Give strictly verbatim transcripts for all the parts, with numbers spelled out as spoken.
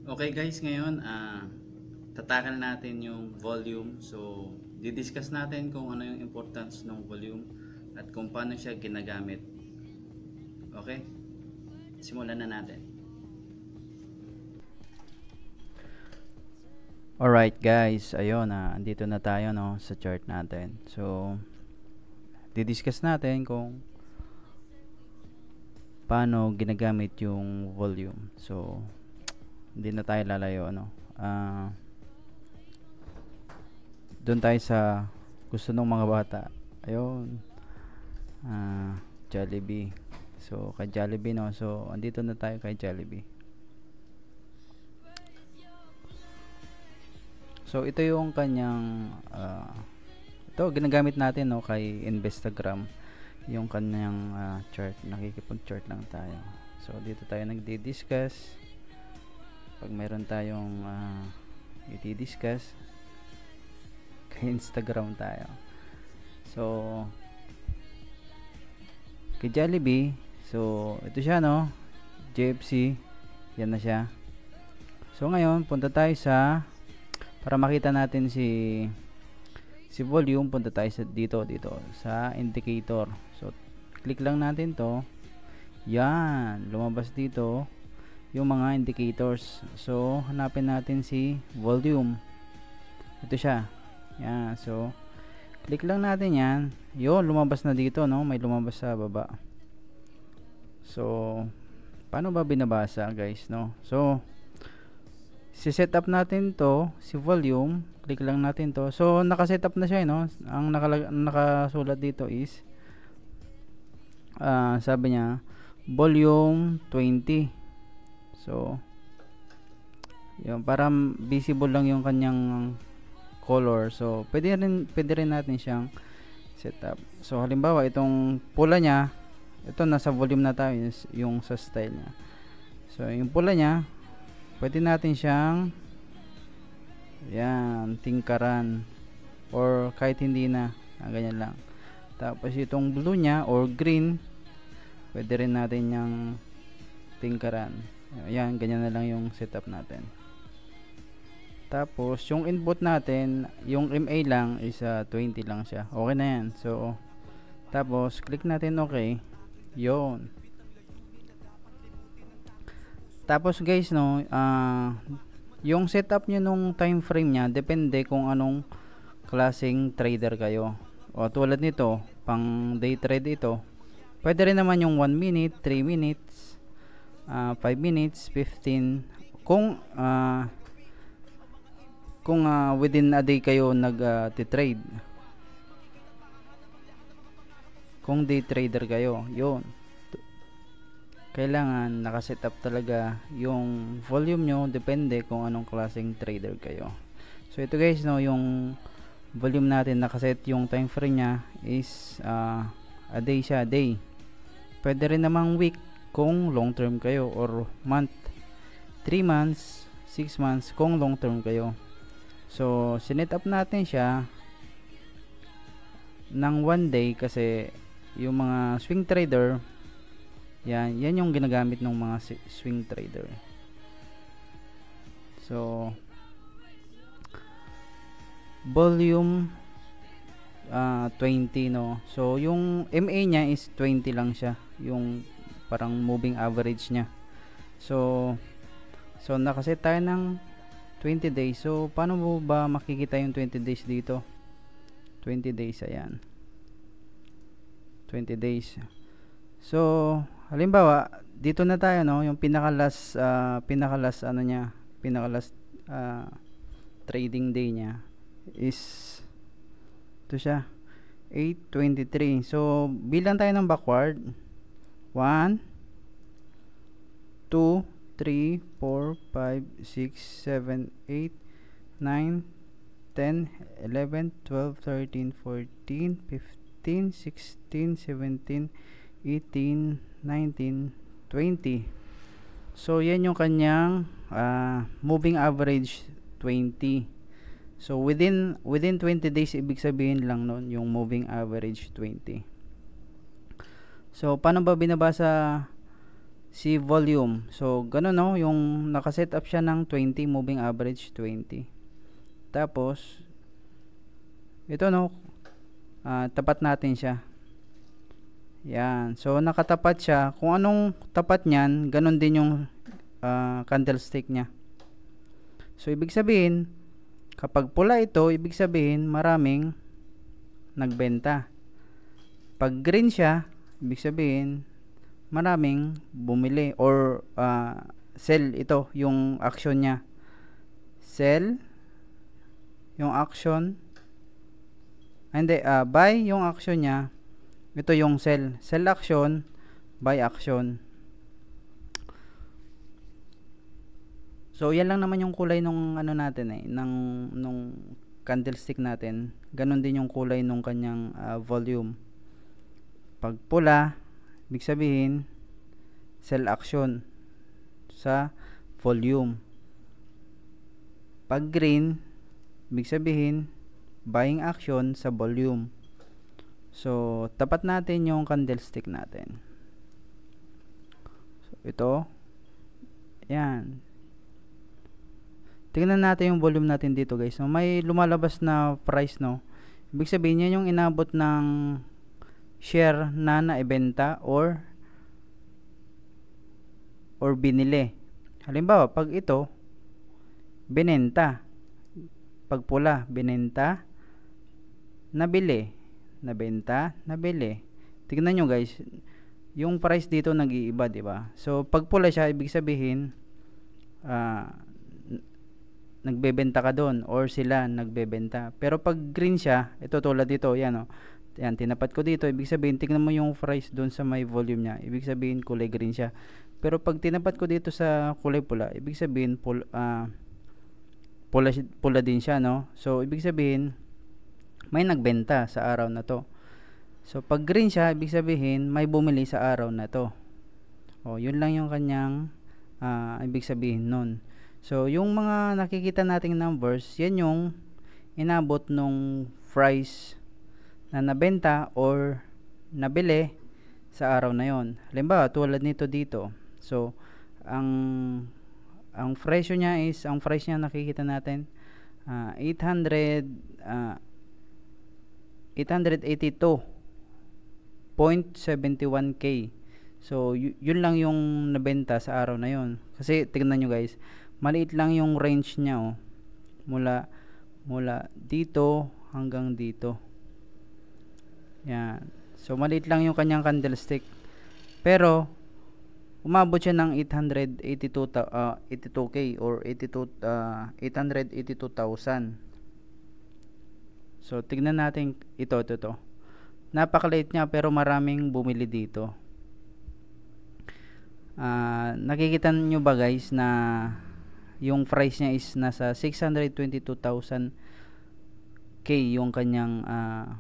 Okay guys, ngayon ah tatakal natin yung volume. So, didiscuss natin kung ano yung importance ng volume at kung paano siya ginagamit. Okay? Simulan na natin. Alright guys, ayun na, ah, andito na tayo no sa chart natin. So, didiscuss natin kung paano ginagamit yung volume. So, hindi na tayo lalayo ano. Ah uh, doon tayo sa gusto ng mga bata. Ayun. Ah, uh, Jollibee. So, kay Jollibee no. So, andito na tayo kay Jollibee. So, ito yung kanyang uh, ito ginagamit natin no kay Instagram, yung kanyang uh, chart. Nakikipag-chart lang tayo. So, dito tayo nagdi-discuss. Pag meron tayong uh, i-discuss, kay Instagram tayo. So, kay Jollibee, so ito siya no, J F C, yan na siya. So ngayon, punta tayo sa, para makita natin si si volume, punta tayo sa dito, dito sa indicator. So, click lang natin to. Yan, lumabas dito yung mga indicators. So, hanapin natin si volume. Ito siya. Yan, so click lang natin yan. Yun, lumabas na dito no, may lumabas sa baba. So, paano ba binabasa guys no? So, si-set up natin to, si volume. Click lang natin to. So, naka-set up na siya no. Ang nakalag nakasulat dito is uh, sabi niya volume twenty. So, yun, para visible lang yung kanyang color. So, pwede rin, pwede rin natin siyang setup. So, halimbawa, itong pula niya, ito nasa volume na tayo, yung sa style niya. So, yung pula niya, pwede natin siyang yan, tingkaran or kahit hindi na, ah, ganyan lang. Tapos, itong blue niya or green, pwede rin natin yung tingkaran. Ayan, ganyan na lang yung setup natin. Tapos, yung input natin, yung M A lang is uh, twenty lang siya. Okay na yan. So, tapos, click natin okay. Yun. Tapos, guys, no, uh, yung setup nyo nung time frame nya, depende kung anong klaseng trader kayo. O, tulad nito, pang day trade ito. Pwede rin naman yung one minute, three minutes, uh, five minutes, fifteen. Kung, uh, kung uh, within a day kayo nag-trade, uh, kung day trader kayo, yun, kailangan nakaset up talaga yung volume nyo, depende kung anong klaseng trader kayo. So ito guys no, yung volume natin nakaset, yung time frame nya is uh, a day siya, day. Pwede rin namang week kung long term kayo, or month, three months, six months kung long term kayo. So, sinet up natin siya ng one day kasi yung mga swing trader, yan, yan yung ginagamit ng mga swing trader. So, volume uh, twenty no. So, yung M A nya is twenty lang siya, yung parang moving average nya. So, so nakaset tayo ng twenty days. So, paano mo ba makikita yung twenty days dito? twenty days, ayan. twenty days. So, halimbawa, dito na tayo, no? Yung pinaka-last, uh, pinaka-last, ano niya, pinaka-last uh, trading day niya is, ito siya, eight twenty-three. So, bilang tayo ng backward. one, two, three, four, five, six, seven, eight, nine, ten, eleven, twelve, thirteen, fourteen, fifteen, sixteen, seventeen, eighteen, nineteen, twenty. So, yan yung kanyang uh, moving average twenty. So, within within twenty days, ibig sabihin lang nun, yung moving average twenty. So, paano ba binabasa si volume. So ganun no, yung nakaset up siya ng twenty, moving average twenty. Tapos ito no, uh, tapat natin siya. Yan. So nakatapat siya. Kung anong tapat niyan, ganun din yung uh, candlestick niya. So ibig sabihin, kapag pula ito, ibig sabihin maraming nagbenta. Pag green siya, ibig sabihin maraming bumili or uh, sell ito yung action niya. Sell yung action. Hindi, uh, buy yung action niya. Ito yung sell. Sell action, buy action. So yan lang naman yung kulay nung ano natin eh, ng nung candlestick natin. Ganon din yung kulay nung kanyang uh, volume. Pag pula, ibig sabihin sell action sa volume. Pag green, ibig sabihin buying action sa volume. So tapat natin yung candlestick natin. So ito, yan. Tingnan natin yung volume natin dito guys. So, may lumalabas na price no. Ibig sabihin yan yung inabot ng share na naibenta or or binili. Halimbawa, pag ito binenta, pag pula binenta, nabili, nabenta, nabili. Tingnan nyo guys, yung price dito nag-iiba, di ba? So pag pula siya, ibig sabihin ah uh, nagbebenta ka doon or sila nagbebenta. Pero pag green siya, ito tulad dito, yan o. Yan, tinapat ko dito, ibig sabihin, tignan mo yung price doon sa may volume niya. Ibig sabihin, kulay green siya. Pero pag tinapat ko dito sa kulay pula, ibig sabihin, pul, uh, pula, pula din siya, no? So, ibig sabihin, may nagbenta sa araw na to. So, pag green siya, ibig sabihin, may bumili sa araw na to. O, yun lang yung kanyang uh, ibig sabihin nun. So, yung mga nakikita nating numbers, yan yung inabot nung price na nabenta or nabili sa araw na yon. Halimbawa, tulad nito dito. So, ang ang presyo niya is, ang price niya nakikita natin, uh, eight hundred, uh, eight eighty-two point seven one K. So, yun lang yung nabenta sa araw na yon. Kasi, tignan nyo guys, maliit lang yung range niya oh. Mula mula dito hanggang dito. Yan. So maliit lang yung kanyang candlestick. Pero umabot siya ng eight eighty-two K or eighty-two uh, eight eighty-two thousand. So tignan natin ito ito to. Napakaliit niya pero maraming bumili dito. Uh, nakikita niyo ba guys na yung price niya is nasa six hundred twenty-two thousand K yung kanyang uh,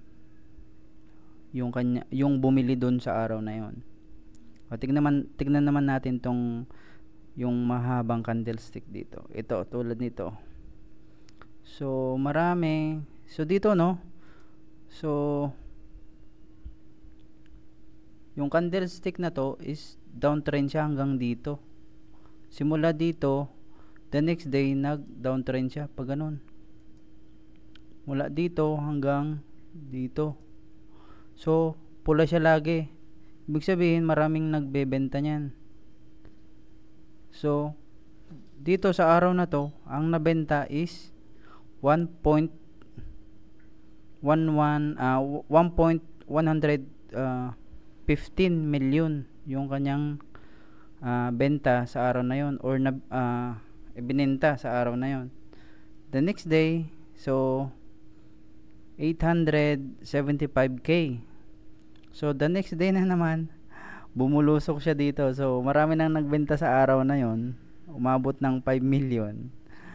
yung kanya yung bumili doon sa araw na yon. O tignan naman tignan naman natin tong yung mahabang candlestick dito. Ito tulad nito. So marami. So dito no. So yung candlestick na to is downtrend siya hanggang dito. Simula dito, the next day nag downtrend siya pag ganun. Mula dito hanggang dito. So pula siya lagi. Ibig sabihin maraming nagbebenta niyan. So dito sa araw na to, ang nabenta is one point one one uh, one point one fifteen million yung kanyang uh, benta sa araw na yon or na uh, ibinenta sa araw na yon. The next day, so eight hundred seventy-five K. So the next day na naman bumulusok siya dito. So marami nang nagbenta sa araw na yon, umabot ng five million.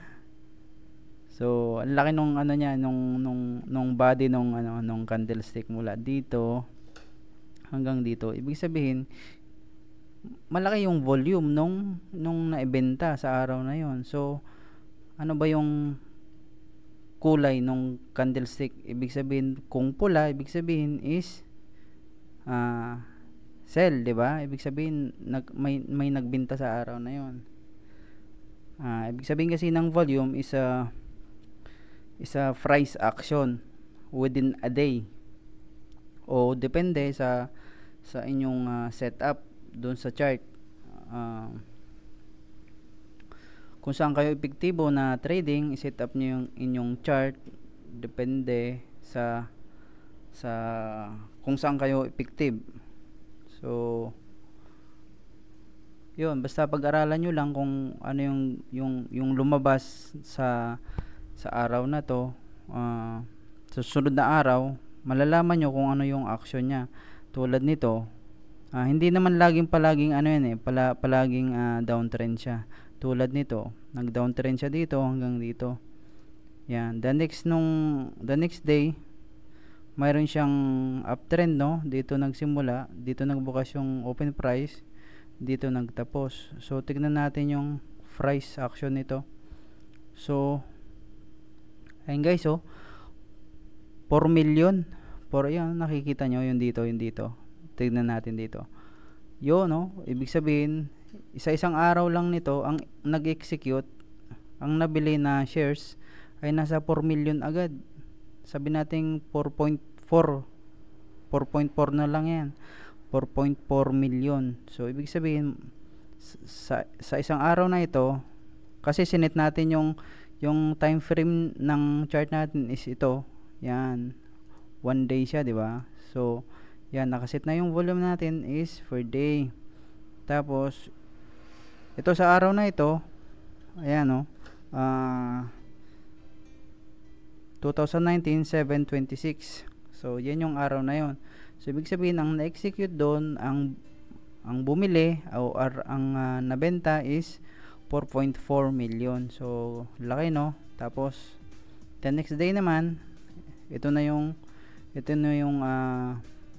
So ang laki nung ano niya, nung nung nung body nung ano nung candlestick mula dito hanggang dito. Ibig sabihin malaki yung volume nung nung naibenta sa araw na yon. So ano ba yung kulay nung candlestick? Ibig sabihin kung pula, ibig sabihin is uh, sell, 'di ba? Ibig sabihin nag may may nagbenta sa araw na 'yon. Ah, ibig sabihin kasi ng volume is a is a price action within a day. O depende sa sa inyong uh, setup doon sa chart. Uh, kung saan kayo epektibo na trading, i-set up niyo yung inyong chart depende sa sa kung saan kayo effective. So yun, basta pag-aralan nyo lang kung ano yung yung yung lumabas sa sa araw na to. Uh, sa susunod na araw, malalaman nyo kung ano yung action nya. Tulad nito, uh, hindi naman laging palaging ano yan eh, pala, palaging uh, downtrend siya. Tulad nito, nag-downtrend siya dito hanggang dito. Yan, the next nung the next day, mayroon siyang uptrend, no? Dito nagsimula, dito nagbukas yung open price, dito nagtapos. So tignan natin yung price action nito. So ayun guys, oh, four million. For yan, nakikita nyo yung dito, yung dito. Tignan natin dito. Yo, no? Ibig sabihin, isa-isang araw lang nito ang nag-execute, ang nabili na shares ay nasa four million agad. Sabi natin four point four, four point four na lang yan, four point four million. So ibig sabihin sa, sa isang araw na ito, kasi sinet natin yung yung time frame ng chart natin is ito, yan, one day siya, di ba? So yan, nakaset na yung volume natin is for day. Tapos ito sa araw na ito, ayan, no, ah uh, twenty nineteen seven twenty-six. So yan yung araw na yon. So ibig sabihin ang na-execute doon, ang ang bumili o ar, ang uh, nabenta is four point four million. So laki, no? Tapos the next day naman, ito na yung ito na yung uh,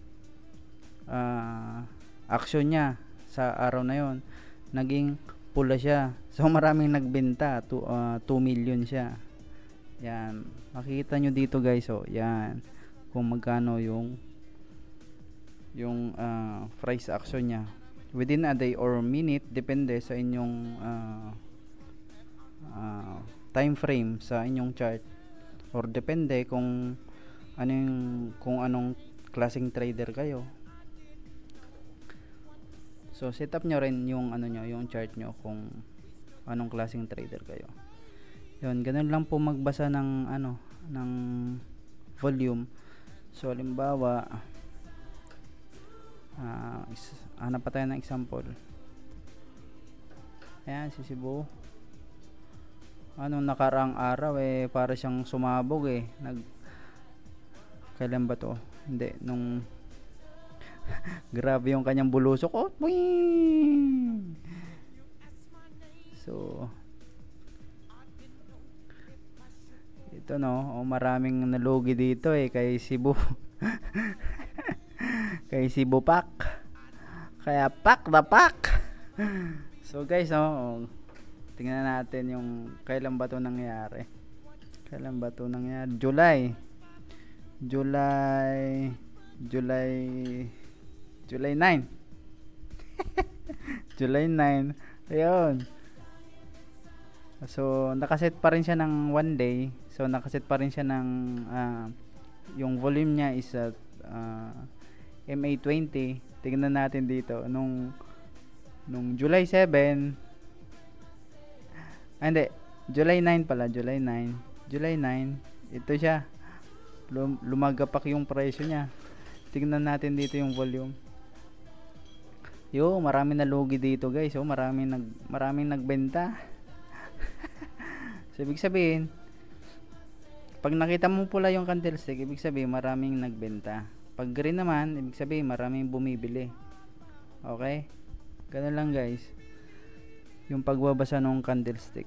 uh, action niya sa araw na yon. Naging pula siya. So maraming nagbenta, to, uh, two million siya. Yan, makikita nyo dito guys, oh, yan, kung magkano yung yung uh, price action nya within a day or minute, depende sa inyong uh, uh, time frame sa inyong chart, or depende kung ano yung, kung anong klaseng trader kayo. So set up nyo rin yung ano nyo, yung chart nyo kung anong klaseng trader kayo. Yun, ganun lang po magbasa ng ano, ng volume. So halimbawa, uh, hanap pa tayo ng example. Ayan, si Cebu. Anong nakaraang araw eh, para siyang sumabog eh. Nag Kailan ba to? Hindi, nung grabe yung kanyang bulusok. Oh, boing! So ito, no, oh, maraming nalugi dito eh kay Cebu. Kay Cebu Pak. Kaya pak na pak. So guys, no, oh, tingnan natin yung kailan ba to nangyari. Kailan ba to nangyari? July. July July July nine. July nine. Ayun. So nakaset pa rin siya ng one day. So nakaset pa rin siya ng uh, yung volume niya is at uh, M A twenty. Tingnan natin dito nung nung July seven. Ah, hindi, July nine pala, July nine. July nine. Ito siya. Lum lumagapak yung presyo niya. Tingnan natin dito yung volume. Yo, maraming nalugi dito, guys. Oh, maraming nag maraming nagbenta. So ibig sabihin, pag nakita mo pula yung candlestick, ibig sabihin maraming nagbenta. Pag green naman, ibig sabihin maraming bumibili. Okay? Ganun lang guys, yung pagbabasa ng candlestick.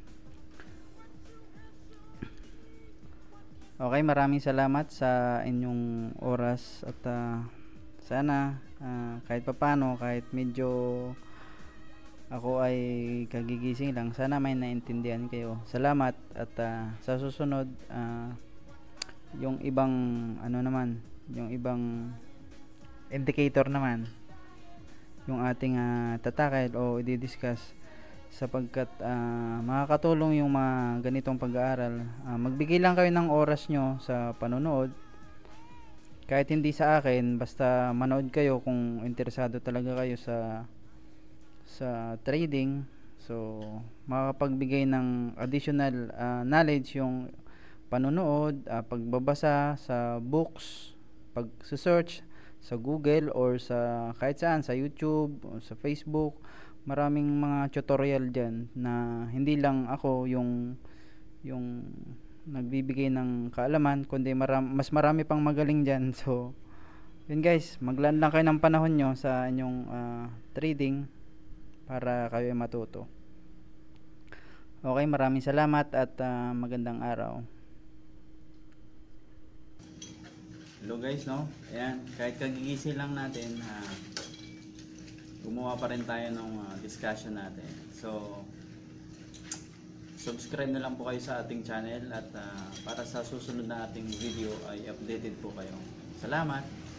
Okay, maraming salamat sa inyong oras at uh, sana uh, kahit papano, kahit medyo ako ay kagigising lang, sana may naintindihan kayo. Salamat at uh, sa susunod uh, yung ibang ano naman, yung ibang indicator naman, yung ating uh, tatakil o i-discuss, sapagkat uh, makakatulong yung mga ganitong pag-aaral. Uh, magbigay lang kayo ng oras nyo sa panonood, kahit hindi sa akin, basta manood kayo kung interesado talaga kayo sa sa trading. So makakapagbigay ng additional uh, knowledge yung panonood, uh, pagbabasa sa books, pag-search sa Google or sa kahit saan, sa YouTube o sa Facebook. Maraming mga tutorial dyan na hindi lang ako yung yung nagbibigay ng kaalaman, kundi maram, mas marami pang magaling dyan. So yun guys, maglaan lang kayo ng panahon nyo sa inyong uh, trading para kayo ay matuto. Okay, maraming salamat at uh, magandang araw. Hello guys, no? Ayan, kahit kagigising lang natin, uh, gumawa pa rin tayo ng uh, discussion natin. So, subscribe na lang po kayo sa ating channel at uh, para sa susunod na ating video ay updated po kayo. Salamat!